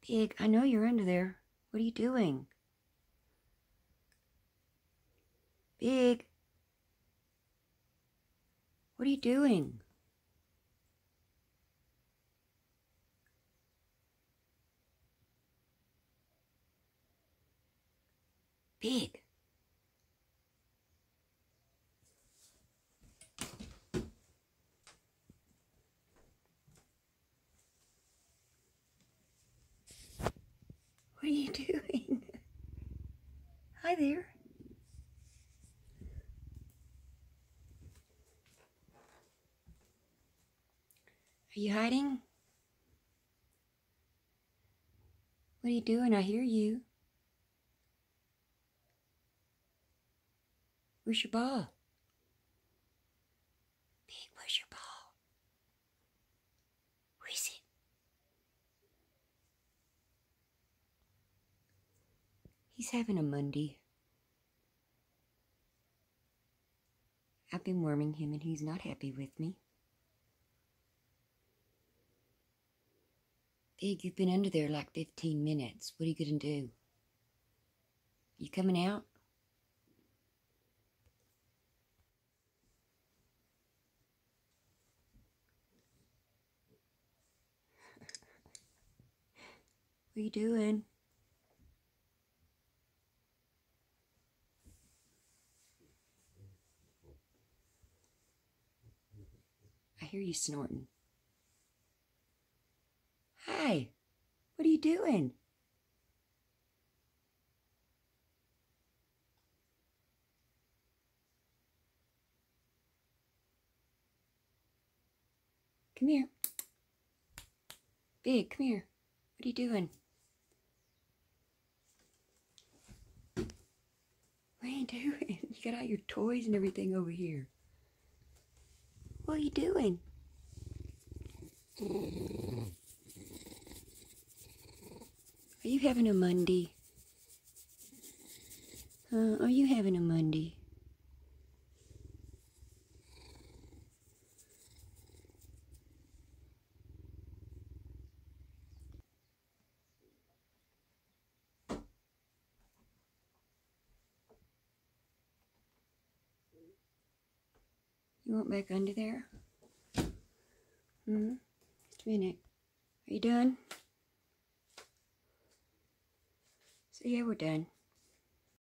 Pig, I know you're under there. What are you doing? Pig. What are you doing? Pig. What are you doing? Hi there. Are you hiding? What are you doing? I hear you. Where's your ball? Pig, where's your ball? Where is it? He's having a Monday. I've been worming him and he's not happy with me. Pig, you've been under there like 15 minutes. What are you gonna do? You coming out? What are you doing? I hear you snorting. Hi, what are you doing? Come here. Big, come here. What are you doing? What are you doing? You got all your toys and everything over here. What are you doing? Are you having a Monday? Are you having a Monday? You want back under there? Just a minute. Are you done? So yeah, we're done.